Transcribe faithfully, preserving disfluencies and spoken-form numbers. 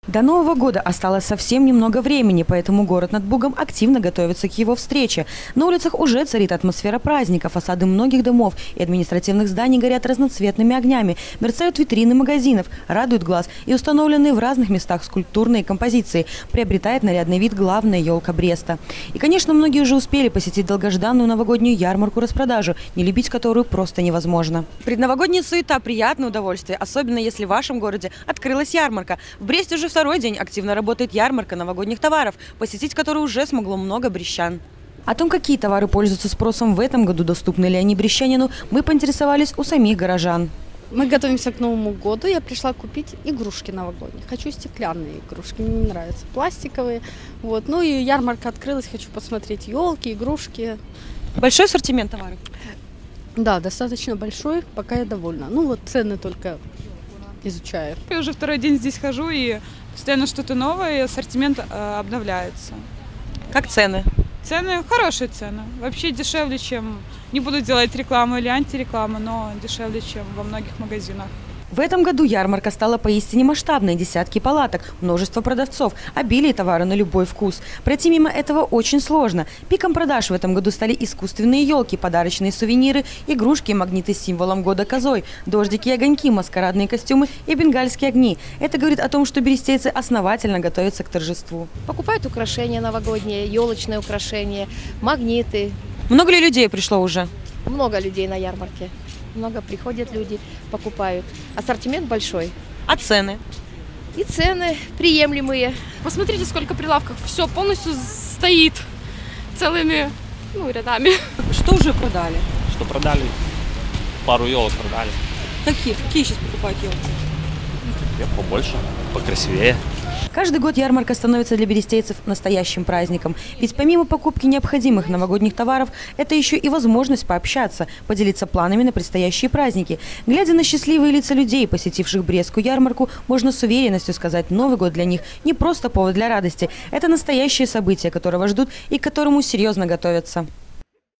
До Нового года осталось совсем немного времени, поэтому город над Бугом активно готовится к его встрече. На улицах уже царит атмосфера праздника, фасады многих домов и административных зданий горят разноцветными огнями, мерцают витрины магазинов, радуют глаз и установленные в разных местах скульптурные композиции. Приобретает нарядный вид главная елка Бреста. И, конечно, многие уже успели посетить долгожданную новогоднюю ярмарку-распродажу, не любить которую просто невозможно. Предновогодняя суета – приятное удовольствие, особенно если в вашем городе открылась ярмарка. В Бресте уже второй день активно работает ярмарка новогодних товаров, посетить которую уже смогло много брестчан. О том, какие товары пользуются спросом в этом году, доступны ли они брестчанину, мы поинтересовались у самих горожан. Мы готовимся к Новому году. Я пришла купить игрушки новогодние. Хочу стеклянные игрушки, мне не нравятся пластиковые. Вот. Ну и ярмарка открылась, хочу посмотреть елки, игрушки. Большой ассортимент товаров? Да, достаточно большой, пока я довольна. Ну вот цены только изучаю. Я уже второй день здесь хожу, и постоянно что-то новое, и ассортимент э, обновляется. Как цены? Цены хорошие цены. Вообще дешевле, чем... Не буду делать рекламу или антирекламу, но дешевле, чем во многих магазинах. В этом году ярмарка стала поистине масштабной. Десятки палаток, множество продавцов, обилие товара на любой вкус. Пройти мимо этого очень сложно. Пиком продаж в этом году стали искусственные елки, подарочные сувениры, игрушки и магниты с символом года козой, дождики и огоньки, маскарадные костюмы и бенгальские огни. Это говорит о том, что берестейцы основательно готовятся к торжеству. Покупают украшения новогодние, елочные украшения, магниты. Много ли людей пришло уже? Много людей на ярмарке. Много приходят люди, покупают. Ассортимент большой. А цены? И цены приемлемые. Посмотрите, сколько прилавков. Все полностью стоит целыми ну, рядами. Что уже продали? Что продали? Пару елок продали. Какие? Какие сейчас покупают елки? Побольше, покрасивее. Каждый год ярмарка становится для берестейцев настоящим праздником. Ведь помимо покупки необходимых новогодних товаров, это еще и возможность пообщаться, поделиться планами на предстоящие праздники. Глядя на счастливые лица людей, посетивших Брестскую ярмарку, можно с уверенностью сказать, Новый год для них не просто повод для радости. Это настоящее событие, которого ждут и к которому серьезно готовятся.